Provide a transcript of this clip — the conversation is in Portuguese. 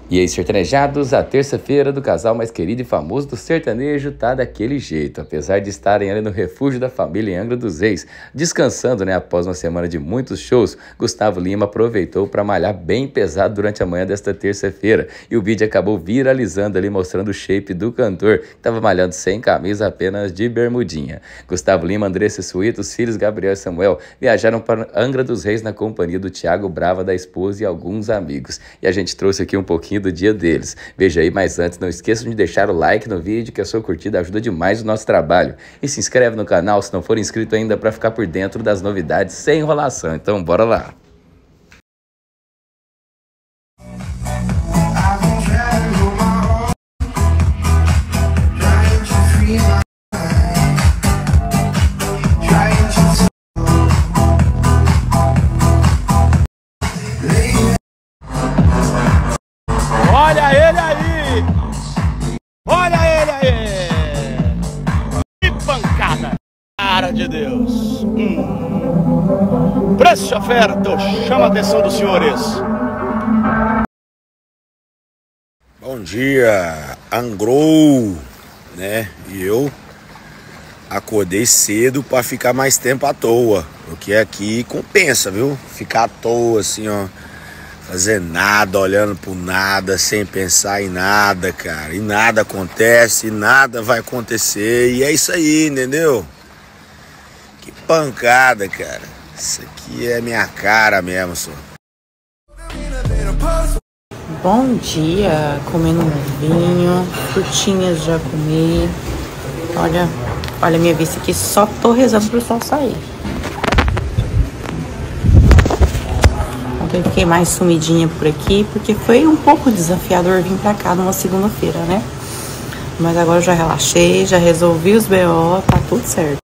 E aí, sertanejados, a terça-feira do casal mais querido e famoso do sertanejo tá daquele jeito. Apesar de estarem ali no refúgio da família em Angra dos Reis, descansando, após uma semana de muitos shows, Gustavo Lima aproveitou para malhar bem pesado durante a manhã desta terça-feira. E o vídeo acabou viralizando ali, mostrando o shape do cantor, que estava malhando sem camisa, apenas de bermudinha. Gustavo Lima, Andressa Suíta, os filhos Gabriel e Samuel viajaram para Angra dos Reis na companhia do Thiago Brava, da esposa e alguns amigos. E a gente trouxe aqui um pouquinho do dia deles. Veja aí, mas antes não esqueçam de deixar o like no vídeo, que a sua curtida ajuda demais o nosso trabalho. E se inscreve no canal se não for inscrito ainda, para ficar por dentro das novidades sem enrolação. Então bora lá! Olha ele aí! Olha ele aí! Que pancada! Cara de Deus! Preço de oferta, chama a atenção dos senhores. Bom dia, Angrou, né? E eu acordei cedo para ficar mais tempo à toa, porque aqui compensa, viu? Ficar à toa assim, ó. Fazer nada, olhando por nada, sem pensar em nada, cara. E nada acontece, e nada vai acontecer. E é isso aí, entendeu? Que pancada, cara. Isso aqui é minha cara mesmo, só. Bom dia, comendo um vinho, frutinhas já comi. Olha a minha vista aqui, só tô rezando pro sol sair. Eu fiquei mais sumidinha por aqui, porque foi um pouco desafiador vir pra cá numa segunda-feira, né? Mas agora eu já relaxei, já resolvi os BO, tá tudo certo.